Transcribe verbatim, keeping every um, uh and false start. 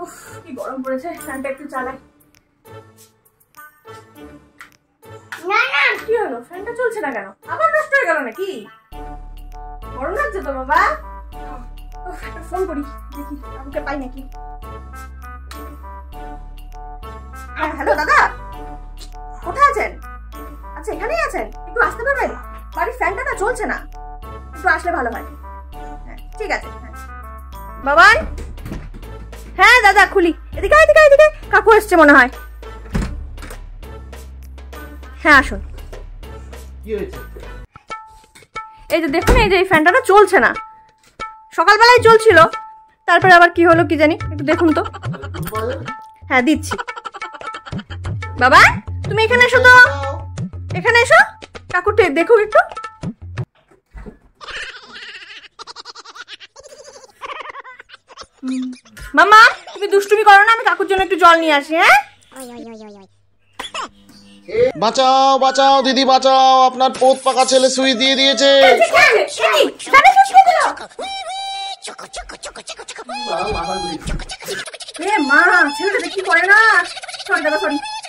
উফ কি গরম পড়েছে, ফ্যানটা একটু চালাই। না না কি হলো, ফ্যানটা চলছে না কেন? আবার নষ্ট হয়ে গেল নাকি? গরম লাগছে তো বাবা। একটা ফোন করি দেখি আমাকে পাই নাকি। হ্যাঁ হ্যালো দাদা, কোথায় আছেন? আচ্ছা এখানেই আছেন, একটু আসতে পারবেন? বাড়ির ফ্যানটা না চলছে না, একটু আসলে ভালো হয়। হ্যাঁ ঠিক আছে। হ্যাঁ বাবান। হ্যাঁ দাদা খুলি, এদিকে এদিকে এদিকে, কাকু এসছে মনে হয়। হ্যাঁ আসুন। কি হয়েছে? এই যে দেখুন, এই যে এই ফ্যানটা না চলছে না, সকালবেলায় চলছিল, তারপরে আবার কি হলো কি জানি, একটু দেখুন তো। হ্যাঁ দিচ্ছি। বাবা তুমি এখানে এসো তো, এখানে এসো, কাকুরটা দেখো একটু। মামা তুমি দুষ্টুমি করো না, আমি কাকুর জন্য একটু জল নিয়ে আসি। হ্যাঁ বাঁচাও বাঁচাও দিদি বাঁচাও, আপনার পোত পাকা ছেলে সুই দিয়ে দিয়েছে। মা ছেলেটা কি করে না, সরি দাদা সরি।